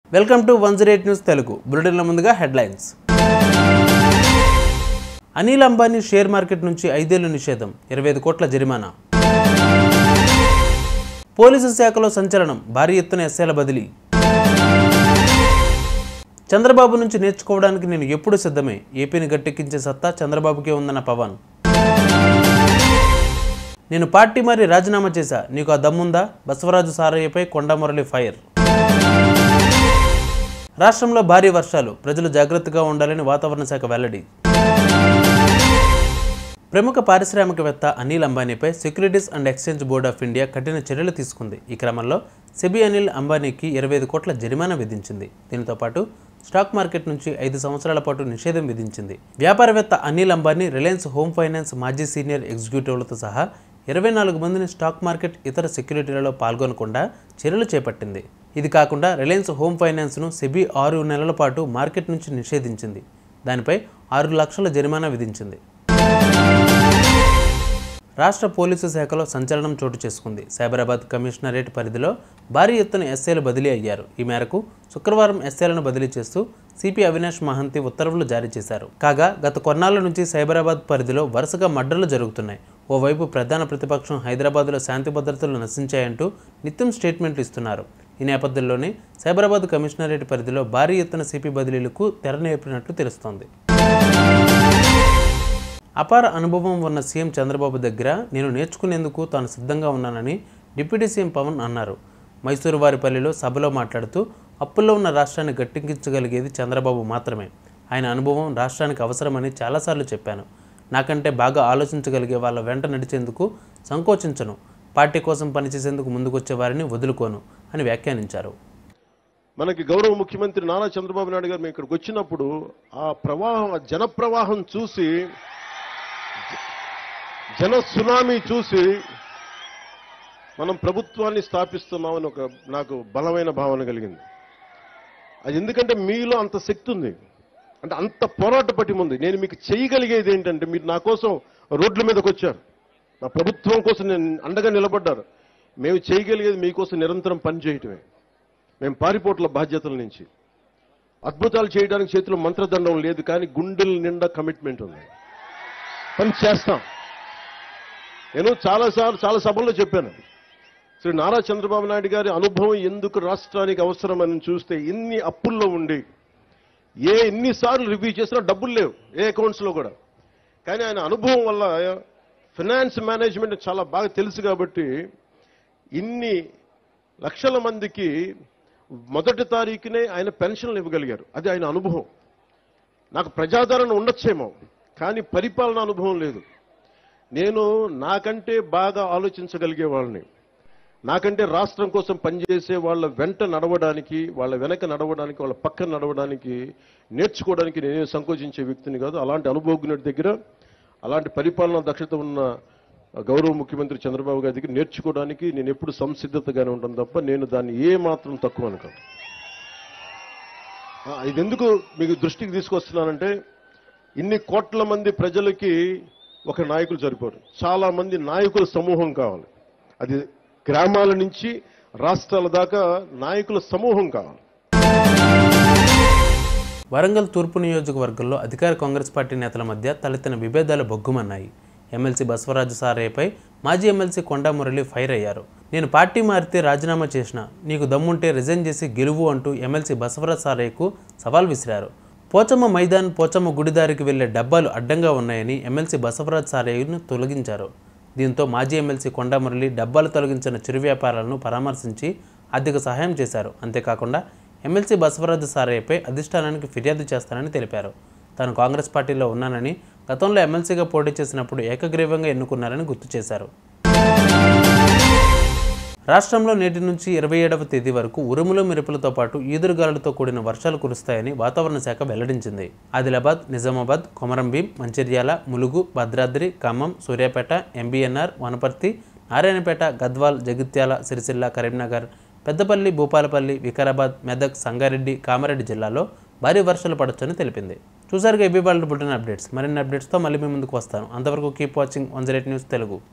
Welcome to 108 news Telugu బులెటిన్ల ముందుగా headlines. Anil Ambani share market నుంచి 5 ఏళ్ల నిషేధం, 25 కోట్ల జరిమానా. పోలీసు శాఖలో సంచలనం, భారీ ఎత్తున ఎస్ఐల బదిలీ. చంద్రబాబు నుంచి నేర్చుకోవడానికి నేను ఎప్పుడు సిద్ధమే, ఏపీని గట్టెక్కించే సత్తా చంద్రబాబుకే ఉందన్న పవన్. నేను పార్టీ మారి రాజీనామా చేశా, నీకు ఆ దమ్ముందా? బసవరాజు సారయ్యపై కొండమురళి ఫైర్. రాష్ట్రంలో భారీ వర్షాలు, ప్రజలు జాగ్రత్తగా ఉండాలని వాతావరణ శాఖ వెల్లడి. ప్రముఖ పారిశ్రామికవేత్త అనిల్ అంబానీపై securities and exchange board of India కఠిన చర్యలు తీసుకుంది. ఈ క్రమంలో సెబీ అనిల్ అంబానీకి 25 కోట్ల జరిమానా విధించింది. దీనితో పాటు స్టాక్ మార్కెట్ నుంచి 5 సంవత్సరాల పాటు నిషేధం విధించింది. వ్యాపారవేత్త అనిల్ అంబానీ రిలయన్స్ హోమ్ ఫైనాన్స్ మాజీ సీనియర్ ఎగ్జిక్యూటివ్లతో సహా 24 మందిని స్టాక్ మార్కెట్ ఇతర సెక్యూరిటీలలో పాల్గొనకుండా చర్యలు చేపట్టింది. ఇది కాకుండా రిలయన్స్ హోమ్ ఫైనాన్స్ను సెబీ 6 నెలల పాటు మార్కెట్ నుంచి నిషేధించింది. దానిపై 6 లక్షల జరిమానా విధించింది. రాష్ట్ర పోలీసు శాఖలో సంచలనం చోటు చేసుకుంది. సైబరాబాద్ కమిషనరేట్ పరిధిలో భారీ ఎత్తున ఎస్ఐలు బదిలీ అయ్యారు. ఈ మేరకు శుక్రవారం ఎస్ఐలను బదిలీ చేస్తూ సిపి అవినాష్ మహంతి ఉత్తర్వులు జారీ చేశారు. కాగా గత కొన్నాళ్ల నుంచి సైబరాబాద్ పరిధిలో వరుసగా మర్డర్లు జరుగుతున్నాయి. ఓవైపు ప్రధాన ప్రతిపక్షం హైదరాబాద్లో శాంతి భద్రతలు నశించాయంటూ నిత్యం స్టేట్మెంట్లు ఇస్తున్నారు. ఈ నేపథ్యంలోనే సైబరాబాద్ కమిషనరేట్ పరిధిలో భారీ ఎత్తున సిపి బదిలీలకు తెరనేర్పినట్లు తెలుస్తోంది. అపార అనుభవం ఉన్న సీఎం చంద్రబాబు దగ్గర నేను నేర్చుకునేందుకు తాను సిద్ధంగా ఉన్నానని డిప్యూటీ సీఎం పవన్ అన్నారు. మైసూరు వారిపల్లిలో సభలో మాట్లాడుతూ అప్పుల్లో ఉన్న రాష్ట్రాన్ని గట్టెక్కించగలిగేది చంద్రబాబు మాత్రమే. ఆయన అనుభవం రాష్ట్రానికి అవసరమని చాలాసార్లు చెప్పాను. నాకంటే బాగా ఆలోచించగలిగే వాళ్ళ వెంట నడిచేందుకు సంకోచించను. పార్టీ కోసం పనిచేసేందుకు ముందుకొచ్చే వారిని వదులుకోను అని వ్యాఖ్యానించారు. మనకి గౌరవ ముఖ్యమంత్రి నారా చంద్రబాబు నాయుడు గారు ఇక్కడికి వచ్చినప్పుడు ఆ ప్రవాహం, ఆ జన ప్రవాహం చూసి, జన సునామీ చూసి మనం ప్రభుత్వాన్ని స్థాపిస్తున్నామని నాకు బలమైన భావన కలిగింది. అది ఎందుకంటే మీలో అంత శక్తి ఉంది, అంటే అంత పోరాట పటిమ ఉంది. నేను మీకు చేయగలిగేది ఏంటంటే, మీరు నా కోసం రోడ్ల మీదకి వచ్చారు, నా ప్రభుత్వం కోసం నేను అండగా నిలబడ్డారు. మేము చేయగలిగేది మీకోసం నిరంతరం పనిచేయటమే. మేము పారిపోట్ల బాధ్యతల నుంచి అద్భుతాలు చేయడానికి చేతిలో మంత్రదండం లేదు, కానీ గుండెల నిండా కమిట్మెంట్ ఉంది. పని చేస్తాం. నేను చాలా సభల్లో చెప్పాను, శ్రీ నారా చంద్రబాబు నాయుడు గారి అనుభవం ఎందుకు రాష్ట్రానికి అవసరమని చూస్తే, ఇన్ని అప్పుల్లో ఉండి ఎన్నిసార్లు రివ్యూ చేసినా డబ్బులు లేవు ఏ అకౌంట్స్లో కూడా. కానీ ఆయన అనుభవం వల్ల ఫైనాన్స్ మేనేజ్మెంట్ చాలా బాగా తెలుసు కాబట్టి ఇన్ని లక్షల మందికి మొదటి తారీఖునే ఆయన పెన్షన్లు ఇవ్వగలిగారు. అది ఆయన అనుభవం. నాకు ప్రజాదరణ ఉండొచ్చేమో, కానీ పరిపాలన అనుభవం లేదు. నేను నాకంటే బాగా ఆలోచించగలిగే వాళ్ళని, నాకంటే రాష్ట్రం కోసం పనిచేసే వాళ్ళ వెంట నడవడానికి, వాళ్ళ వెనక నడవడానికి, వాళ్ళ పక్కన నడవడానికి, నేర్చుకోవడానికి నేనే సంకోచించే వ్యక్తిని కాదు. అలాంటి అనుభవజ్ఞుడి దగ్గర, అలాంటి పరిపాలనా దక్షత ఉన్న గౌరవ ముఖ్యమంత్రి చంద్రబాబు గారి దగ్గర నేర్చుకోవడానికి నేను ఎప్పుడు సంసిద్ధతగానే ఉంటాను తప్ప నేను దాన్ని ఏ మాత్రం తక్కువ అనుకోను. ఇది ఎందుకు మీకు దృష్టికి తీసుకొస్తున్నానంటే, ఇన్ని కోట్ల మంది ప్రజలకి ఒక నాయకులు సరిపోరు. చాలా మంది నాయకుల సమూహం కావాలి. అది గ్రామాల నుంచి రాష్ట్రాల దాకా నాయకుల సమూహం కావాలి. వరంగల్ తూర్పు నియోజకవర్గంలో అధికార కాంగ్రెస్ పార్టీ నేతల మధ్య తలెత్తిన విభేదాలు బొగ్గుమన్నాయి. ఎమ్మెల్సీ బసవరాజు సారయ్యపై మాజీ ఎమ్మెల్సీ కొండమురళి ఫైర్ అయ్యారు. నేను పార్టీ మారితే రాజీనామా చేసిన, నీకు దమ్ముంటే రిజైన్ చేసి గెలువు అంటూ ఎమ్మెల్సీ బసవరాజు సారయ్యకు సవాల్ విసిరారు. పోచమ్మ మైదాన్, పోచమ్మ గుడిదారికి వెళ్లే డబ్బాలు అడ్డంగా ఉన్నాయని ఎమ్మెల్సీ బసవరాజు సారయ్యను తొలగించారు. దీంతో మాజీ ఎమ్మెల్సీ కొండమురళి డబ్బాలు తొలగించిన చిరు వ్యాపారాలను పరామర్శించి ఆర్థిక సహాయం చేశారు. అంతేకాకుండా ఎమ్మెల్సీ బసవరాజు సారయ్యపై అధిష్టానానికి ఫిర్యాదు చేస్తానని తెలిపారు. తాను కాంగ్రెస్ పార్టీలో ఉన్నానని, గతంలో ఎమ్మెల్సీగా పోటీ చేసినప్పుడు ఏకగ్రీవంగా ఎన్నుకున్నారని గుర్తు చేశారు. రాష్ట్రంలో నేటి నుంచి 27వ తేదీ వరకు ఉరుములు మెరుపులతో పాటు ఈదురుగాలులతో కూడిన వర్షాలు కురుస్తాయని వాతావరణ శాఖ వెల్లడించింది. ఆదిలాబాద్, నిజామాబాద్, కొమరంభీం, మంచిర్యాల, ములుగు, భద్రాద్రి, ఖమ్మం, సూర్యాపేట, ఎంబీఎన్ఆర్, వనపర్తి, నారాయణపేట, గద్వాల్, జగిత్యాల, సిరిసిల్ల, కరీంనగర్, పెద్దపల్లి, భూపాలపల్లి, వికారాబాద్, మెదక్, సంగారెడ్డి, కామారెడ్డి జిల్లాలో భారీ వర్షాలు పడొచ్చని తెలిపింది. చూసారుగా ఇవి వాళ్ళ బులెటిన్ అప్డేట్స్. మరిన్ని అప్డేట్స్తో మళ్ళీ మీ ముందుకు వస్తాను. అంతవరకు కీప్ వాచింగ్ 108 న్యూస్ తెలుగు.